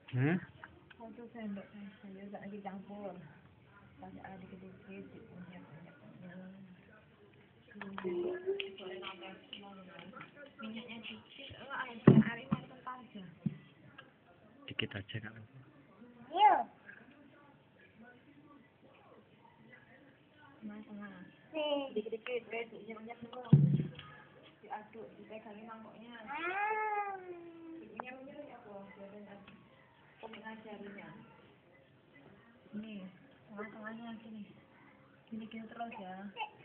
Satu sendok saya tak lagi campur. Pakai adik sedikit, minyak. Minyaknya dikit, air kental aja. Dikit aja kan. Tengah-tengah. Dikit-dikit, minyak dulu. Diaduk, dipegangin mangkoknya. Minyak ya aku, biarin ngajarinya. Ini, tengah-tengahnya gini. Gini terus ya.